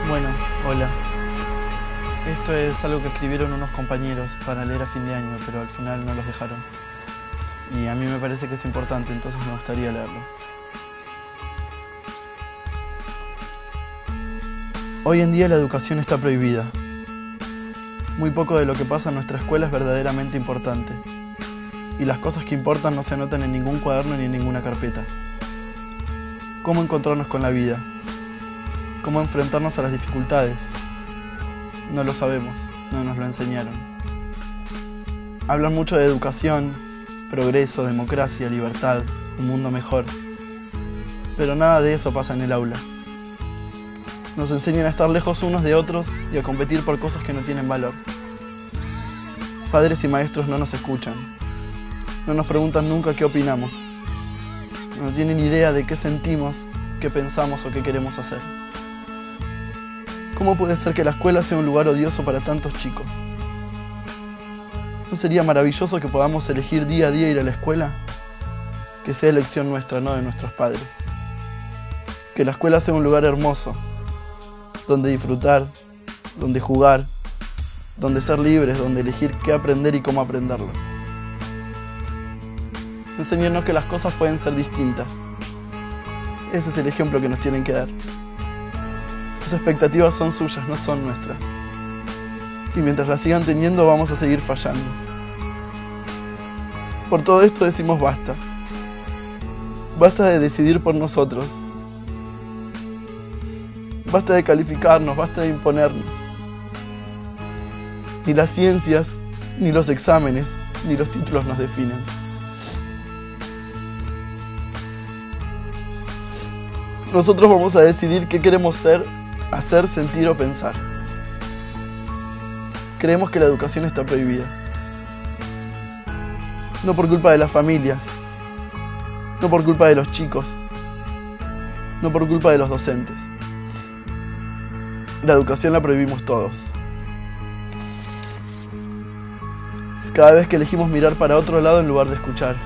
Bueno, hola. Esto es algo que escribieron unos compañeros para leer a fin de año, pero al final no los dejaron. Y a mí me parece que es importante, entonces me gustaría leerlo. Hoy en día la educación está prohibida. Muy poco de lo que pasa en nuestra escuela es verdaderamente importante. Y las cosas que importan no se anotan en ningún cuaderno ni en ninguna carpeta. ¿Cómo encontrarnos con la vida? ¿Cómo enfrentarnos a las dificultades? No lo sabemos, no nos lo enseñaron. Hablan mucho de educación, progreso, democracia, libertad, un mundo mejor. Pero nada de eso pasa en el aula. Nos enseñan a estar lejos unos de otros y a competir por cosas que no tienen valor. Padres y maestros no nos escuchan. No nos preguntan nunca qué opinamos. No tienen idea de qué sentimos, qué pensamos o qué queremos hacer. ¿Cómo puede ser que la escuela sea un lugar odioso para tantos chicos? ¿No sería maravilloso que podamos elegir día a día ir a la escuela? Que sea elección nuestra, no de nuestros padres. Que la escuela sea un lugar hermoso, donde disfrutar, donde jugar, donde ser libres, donde elegir qué aprender y cómo aprenderlo. Enseñarnos que las cosas pueden ser distintas. Ese es el ejemplo que nos tienen que dar. Sus expectativas son suyas, no son nuestras. Y mientras las sigan teniendo, vamos a seguir fallando. Por todo esto decimos basta. Basta de decidir por nosotros. Basta de calificarnos, basta de imponernos. Ni las ciencias, ni los exámenes, ni los títulos nos definen. Nosotros vamos a decidir qué queremos ser, hacer, sentir o pensar. Creemos que la educación está prohibida. No por culpa de las familias, no por culpa de los chicos, no por culpa de los docentes. La educación la prohibimos todos. Cada vez que elegimos mirar para otro lado en lugar de escuchar.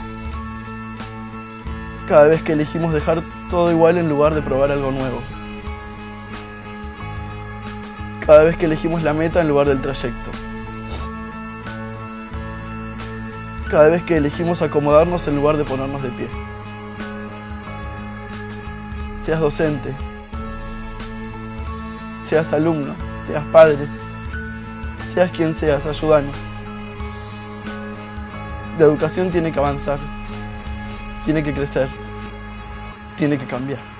Cada vez que elegimos dejar todo igual en lugar de probar algo nuevo. Cada vez que elegimos la meta en lugar del trayecto. Cada vez que elegimos acomodarnos en lugar de ponernos de pie. Seas docente, seas alumno, seas padre, seas quien seas, ayúdanos. La educación tiene que avanzar, tiene que crecer, tiene que cambiar.